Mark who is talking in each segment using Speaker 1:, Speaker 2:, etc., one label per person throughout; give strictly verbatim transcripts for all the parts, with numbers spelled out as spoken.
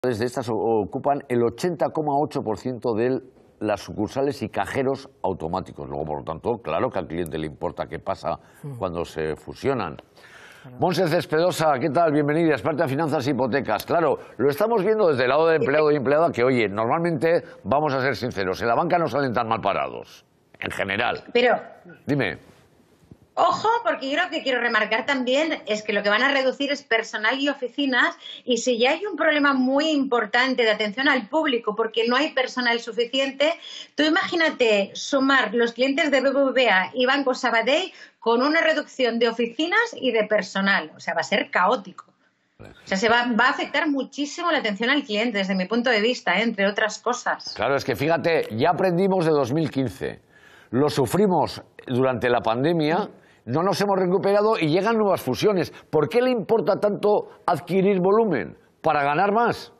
Speaker 1: De estas ocupan el ochenta coma ocho por ciento de las sucursales y cajeros automáticos. Luego, por lo tanto, claro que al cliente le importa qué pasa cuando se fusionan. Montse Cespedosa, ¿qué tal? Bienvenida, experta en finanzas e hipotecas. Claro, lo estamos viendo desde el lado de empleado y empleada que, oye, normalmente, vamos a ser sinceros, en la banca no salen tan mal parados, en general.
Speaker 2: Pero...
Speaker 1: Dime.
Speaker 2: Ojo, porque yo lo que quiero remarcar también es que lo que van a reducir es personal y oficinas, y si ya hay un problema muy importante de atención al público porque no hay personal suficiente, tú imagínate sumar los clientes de B B V A y Banco Sabadell con una reducción de oficinas y de personal. O sea, va a ser caótico. O sea, se va, va a afectar muchísimo la atención al cliente desde mi punto de vista, ¿eh? Entre otras cosas.
Speaker 1: Claro, es que fíjate, ya aprendimos de dos mil quince, lo sufrimos durante la pandemia. No nos hemos recuperado y llegan nuevas fusiones. ¿Por qué le importa tanto adquirir volumen? ¿Para ganar más?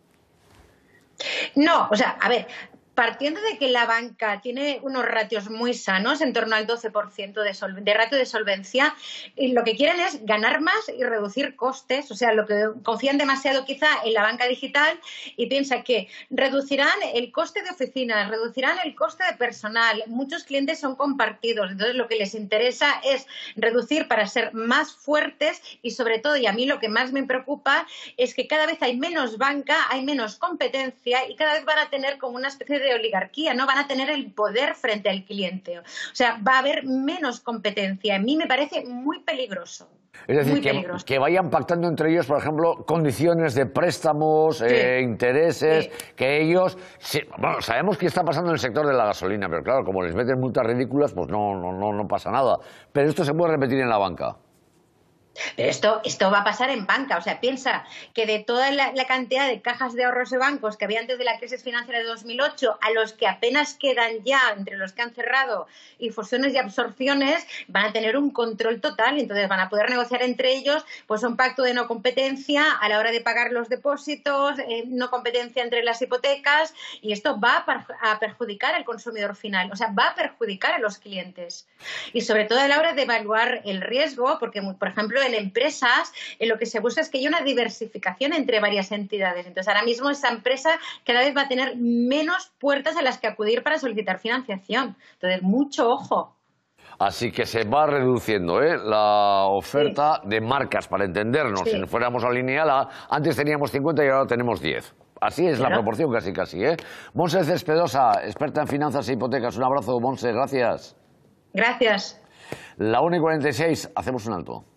Speaker 2: No, o sea, a ver, partiendo de que la banca tiene unos ratios muy sanos, en torno al doce por ciento de, sol, de ratio de solvencia, y lo que quieren es ganar más y reducir costes. O sea, lo que confían demasiado quizá en la banca digital y piensan que reducirán el coste de oficinas, reducirán el coste de personal. Muchos clientes son compartidos, entonces lo que les interesa es reducir para ser más fuertes y sobre todo, y a mí lo que más me preocupa, es que cada vez hay menos banca, hay menos competencia y cada vez van a tener como una especie de de oligarquía, no van a tener el poder frente al cliente. O sea, va a haber menos competencia. A mí me parece muy peligroso.
Speaker 1: Es decir,
Speaker 2: muy
Speaker 1: que,
Speaker 2: peligroso.
Speaker 1: que vayan pactando entre ellos, por ejemplo, condiciones de préstamos, sí. eh, intereses, sí. que ellos... Sí, bueno, sabemos qué está pasando en el sector de la gasolina, pero claro, como les meten multas ridículas, pues no, no, no, no pasa nada. Pero esto se puede repetir en la banca.
Speaker 2: Pero esto, esto va a pasar en banca. O sea, piensa que de toda la, la cantidad de cajas de ahorros de bancos que había antes de la crisis financiera de dos mil ocho, a los que apenas quedan ya, entre los que han cerrado y fusiones y absorciones, van a tener un control total y entonces van a poder negociar entre ellos pues un pacto de no competencia a la hora de pagar los depósitos, eh, no competencia entre las hipotecas, y esto va a, a perjudicar al consumidor final. O sea, va a perjudicar a los clientes. Y sobre todo a la hora de evaluar el riesgo, porque, por ejemplo, en empresas, en lo que se busca es que haya una diversificación entre varias entidades. Entonces, ahora mismo esa empresa cada vez va a tener menos puertas a las que acudir para solicitar financiación. Entonces, mucho ojo.
Speaker 1: Así que se va reduciendo ¿eh? la oferta sí. de marcas, para entendernos. Sí. Si fuéramos a lineal, antes teníamos cincuenta y ahora tenemos diez. Así es claro. la proporción, casi casi. ¿eh? Montse Cespedosa, experta en finanzas e hipotecas. Un abrazo, Montse, gracias.
Speaker 2: Gracias.
Speaker 1: La una y cuarenta y seis, hacemos un alto.